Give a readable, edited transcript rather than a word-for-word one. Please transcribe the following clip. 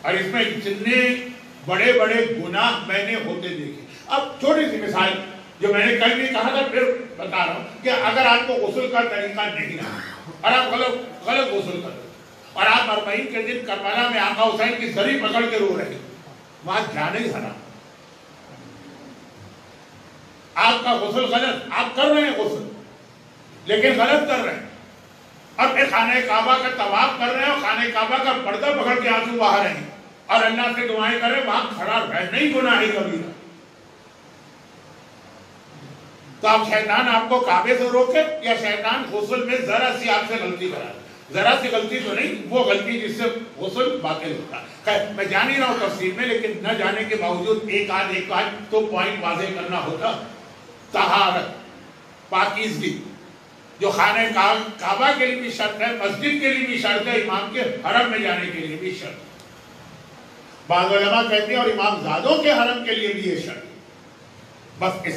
اور اس میں اتنے بڑے بڑے گناہ میں نے ہوتے دیکھے. اب چھوٹی سی مثال جو میں نے کل بھی کہا تھا پھر بتا رہا ہوں کہ اگر آپ کو غسل کا طریقہ نہیں رہا اور آپ غلط غسل کر رہے اور آپ 40 کے دن کربلا میں آقا حسین کی زری پکڑ کے رو رہے وہاں جانا ہی حرام. آپ کا غسل غلط، آپ کر رہے ہیں غسل لیکن غلط کر رہے ہیں، اور پھر خانہ کعبہ کا طواف کر رہے ہیں اور خانہ کعبہ کا پردہ پکڑ کے آنسو بہا رہے ہیں اور اللہ سے دعائیں کر رہے ہیں، وہاں کھڑا رہنا ہی گناہ کبیرہ. تو آپ شیطان آپ کو کعبے سے روکے یا شیطان غسل میں ذرا سی آپ سے غلطی کرا؟ ذرا سی غلطی تو نہیں، وہ غلطی جس سے غسل باطل ہوتا. خیر میں جان ہی رہا ہوں تفصیل میں، لیکن نہ جانے کے باوجود ایک آدھ تو پوائنٹ واضح کرنا ہوتا. طہارت، پاکیزگی جو خانہ کعبہ کے لیے بھی شرط ہے، مسجد کے لیے بھی شرط ہے، امام کے حرم میں جانے کے لیے بھی شرط. بعض علماء کہتے ہیں اور امام زادوں کے حرم کے لیے بھی یہ شرط. بس